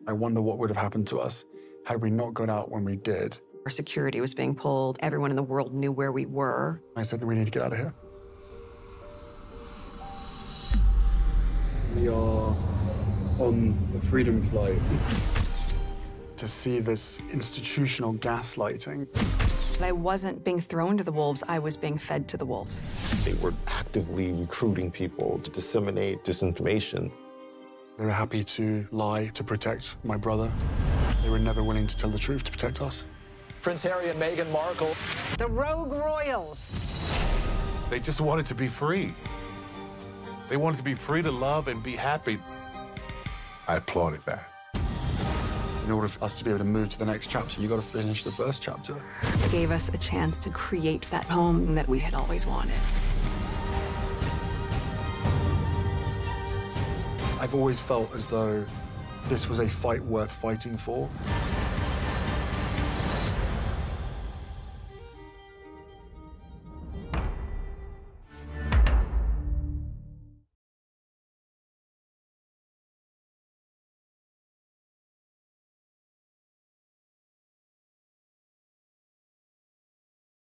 I wonder what would have happened to us had we not got out when we did. Our security was being pulled. Everyone in the world knew where we were. I said, we need to get out of here. We are on a freedom flight. To see this institutional gaslighting. I wasn't being thrown to the wolves, I was being fed to the wolves. They were actively recruiting people to disseminate disinformation. They were happy to lie to protect my brother. They were never willing to tell the truth to protect us. Prince Harry and Meghan Markle. The rogue royals. They just wanted to be free. They wanted to be free to love and be happy. I applauded that. In order for us to be able to move to the next chapter, you got to finish the first chapter. It gave us a chance to create that home that we had always wanted. I've always felt as though this was a fight worth fighting for.